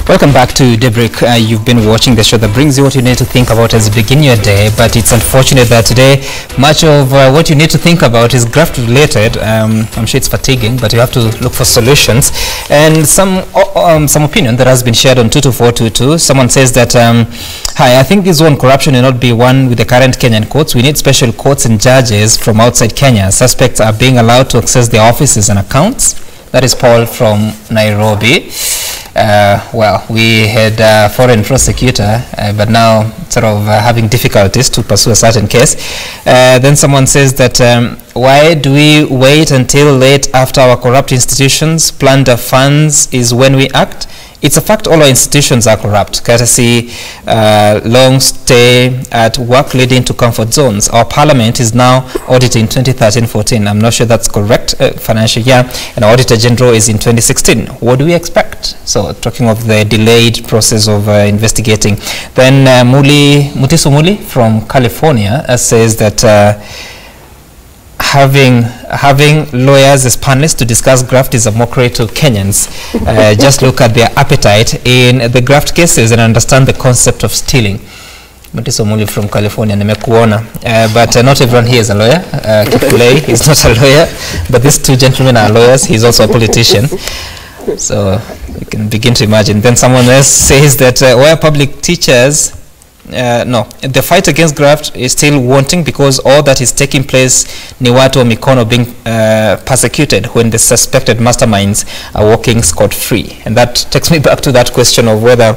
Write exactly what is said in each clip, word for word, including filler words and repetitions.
Welcome back to Daybreak. Uh, you've been watching the show that brings you what you need to think about as you begin your day, but it's unfortunate that today much of uh, what you need to think about is graft related. Um, I'm sure it's fatiguing, but you have to look for solutions. And some um, some opinion that has been shared on two two four two two. Someone says that, um, hi, I think this one corruption will not be one with the current Kenyan courts. We need special courts and judges from outside Kenya. Suspects are being allowed to access their offices and accounts. That is Paul from Nairobi. Uh, well, we had a foreign prosecutor, uh, but now sort of uh, having difficulties to pursue a certain case. Uh, then someone says that, um, why do we wait until late after our corrupt institutions plunder funds is when we act? It's a fact all our institutions are corrupt, courtesy uh, long stay at work leading to comfort zones. Our parliament is now auditing twenty thirteen fourteen. I'm not sure that's correct, uh, financial year, and our auditor general is in twenty sixteen. What do we expect? So talking of the delayed process of uh, investigating. Then uh, Muli, Mutiso Muli from California uh, says that uh, having having lawyers as panelists to discuss graft is a mockery to Kenyans. Uh, just look at their appetite in the graft cases and understand the concept of stealing. Mutiso Muli from California, nimekuona. Uh, but uh, not everyone here is a lawyer. Uh, Kipkulei is not a lawyer, but these two gentlemen are lawyers. He's also a politician. So you can begin to imagine. Then someone else says that uh, where public teachers Uh, no, the fight against graft is still wanting because all that is taking place ni watu wa mikono being uh, persecuted when the suspected masterminds are walking scot-free. And that takes me back to that question of whether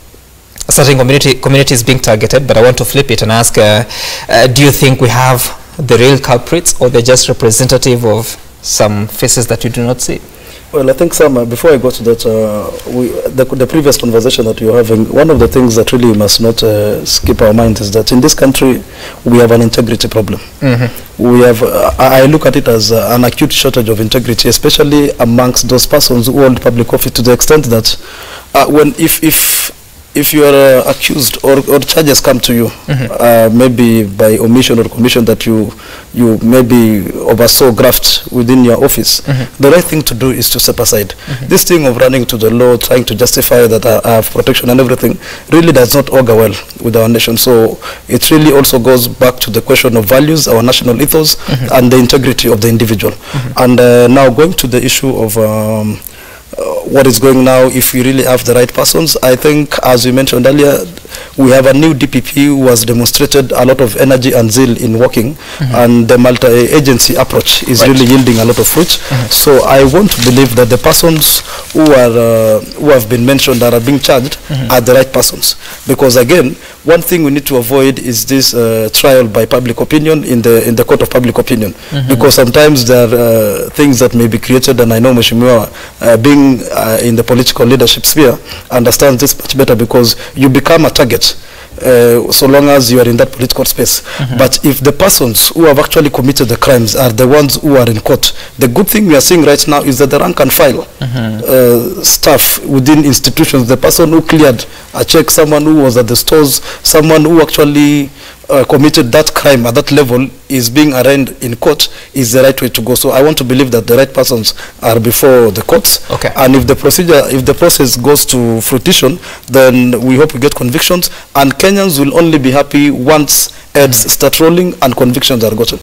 a certain community, community is being targeted, but I want to flip it and ask, uh, uh, do you think we have the real culprits or they're just representative of some faces that you do not see? Well, I think, Sam, uh, before I go to that, uh, we, the, the previous conversation that we were having, one of the things that really must not uh, skip our mind is that in this country, we have an integrity problem. Mm-hmm. We have, uh, I look at it as uh, an acute shortage of integrity, especially amongst those persons who hold public office, to the extent that uh, when, if, if, if you are uh, accused or, or charges come to you, mm-hmm. uh, maybe by omission or commission that you you maybe oversaw graft within your office, mm-hmm. the right thing to do is to step aside. Mm-hmm. This thing of running to the law, trying to justify that I, I have protection and everything, really does not augur well with our nation. So it really also goes back to the question of values, our national ethos, mm-hmm. and the integrity of the individual. Mm-hmm. And uh, now going to the issue of um, Uh, what is going now, if we really have the right persons, I think, as we mentioned earlier, we have a new D P P who has demonstrated a lot of energy and zeal in working, mm-hmm. and the multi-agency approach is right. really yielding a lot of fruit. Mm-hmm. So I want to believe that the persons who are uh, who have been mentioned that are being charged mm-hmm. are the right persons, because again, one thing we need to avoid is this uh, trial by public opinion in the in the court of public opinion, mm-hmm. because sometimes there are uh, things that may be created, and I know Mheshimiwa uh, being uh, in the political leadership sphere understands this much better, because you become a target Uh, so long as you are in that political space. Mm-hmm. But if the persons who have actually committed the crimes are the ones who are in court, the good thing we are seeing right now is that the rank and file mm-hmm. uh, staff within institutions, the person who cleared a check, someone who was at the stores, someone who actually uh, committed that crime at that level is being arraigned in court, is the right way to go. So I want to believe that the right persons are before the courts. Okay. And if the procedure, if the process goes to fruition, then we hope we get convictions, and Kenyans will only be happy once heads start rolling and convictions are gotten.